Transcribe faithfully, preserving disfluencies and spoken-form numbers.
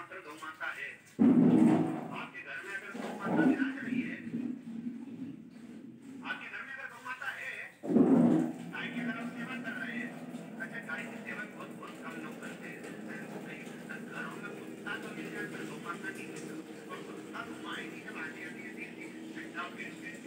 मात्र गौ माता है। आपके घर में अगर गौ माता विराज रही है, आपके घर में अगर गौ माता है, गाय की अगर आप सेवा कर रहे हैं, अच्छा गाय की सेवा बहुत बहुत कम लोग करते हैं। घरों में कुत्ता तो मिल जाए पर गौ माता नहीं मिलता, और कुत्ता तो माए की जब आती है